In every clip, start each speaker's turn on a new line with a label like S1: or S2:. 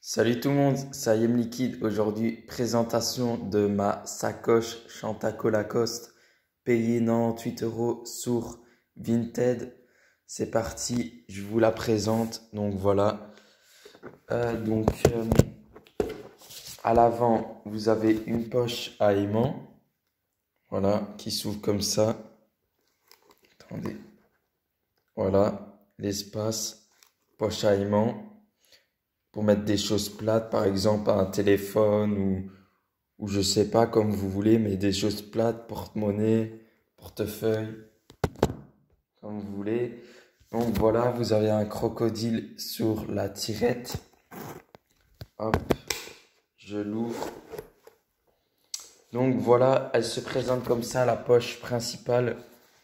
S1: Salut tout le monde, c'est IM Liquide. Aujourd'hui, présentation de ma sacoche Chantaco Lacoste payée 98 € sur Vinted. C'est parti, je vous la présente. Donc voilà. À l'avant, vous avez une poche à aimant. Voilà, qui s'ouvre comme ça. Attendez. Voilà, l'espace, poche à aimant. Pour mettre des choses plates, par exemple un téléphone ou je sais pas, comme vous voulez, mais des choses plates, porte-monnaie, portefeuille, comme vous voulez. Donc voilà, vous avez un crocodile sur la tirette. Hop, je l'ouvre. Donc voilà, elle se présente comme ça, la poche principale.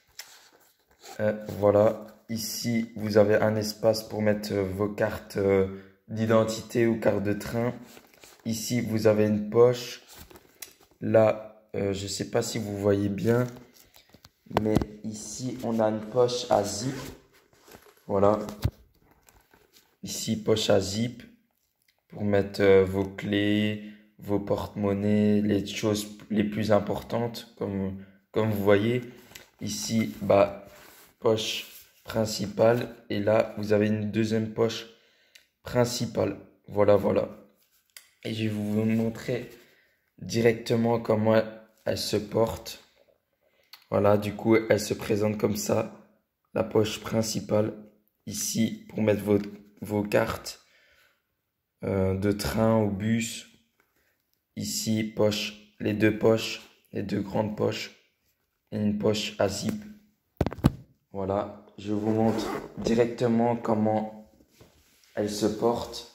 S1: Voilà, ici vous avez un espace pour mettre vos cartes d'identité ou carte de train. Ici vous avez une poche. Là, je ne sais pas si vous voyez bien, mais ici on a une poche à zip. Voilà, ici poche à zip pour mettre vos clés, vos porte-monnaies, les choses les plus importantes, comme vous voyez. Ici, poche principale, et là vous avez une deuxième poche principale. Voilà, voilà. Et je vais vous montrer directement comment elle se porte. Voilà, du coup, elle se présente comme ça. La poche principale, ici, pour mettre vos cartes de train ou bus. Ici, poche, les deux grandes poches, et une poche à zip. Voilà, je vous montre directement comment elle se porte.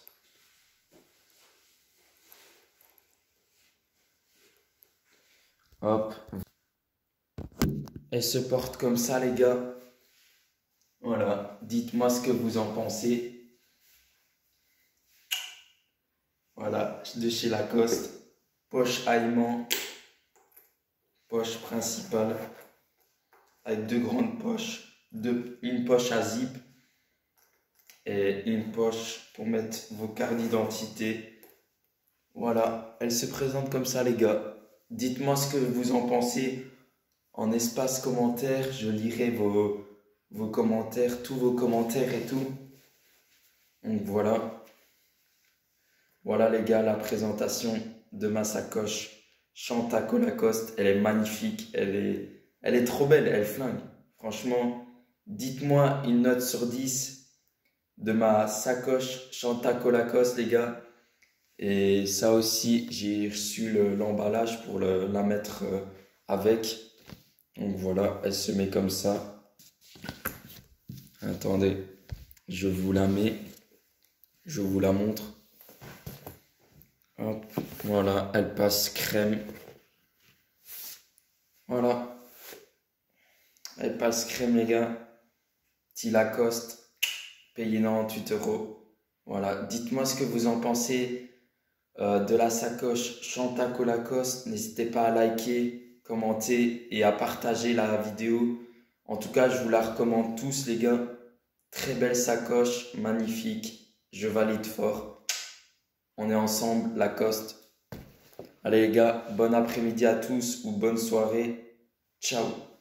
S1: Hop. Elle se porte comme ça, les gars. Voilà, dites-moi ce que vous en pensez. Voilà, de chez Lacoste. Poche à aimant. Poche principale. Avec deux grandes poches. Une poche à zip. Et une poche pour mettre vos cartes d'identité. Voilà, elle se présente comme ça, les gars. Dites-moi ce que vous en pensez en espace commentaire. Je lirai vos commentaires, tous vos commentaires et tout. Donc voilà. Voilà les gars, la présentation de ma sacoche Chantaco Lacoste. Elle est magnifique, elle est trop belle, elle flingue. Franchement, dites-moi une note sur 10 de ma sacoche Chantaco Lacoste, les gars. Et ça aussi, j'ai reçu l'emballage pour la mettre avec. Donc voilà, elle se met comme ça. Attendez, je vous la mets. Je vous la montre. Hop, voilà, elle passe crème. Voilà. Elle passe crème, les gars. Petit Lacoste, payé 98 €. Voilà, dites-moi ce que vous en pensez de la sacoche Chantaco Lacoste. N'hésitez pas à liker, commenter et à partager la vidéo. En tout cas, je vous la recommande tous, les gars. Très belle sacoche, magnifique. Je valide fort. On est ensemble, Lacoste. Allez les gars, bon après-midi à tous ou bonne soirée. Ciao.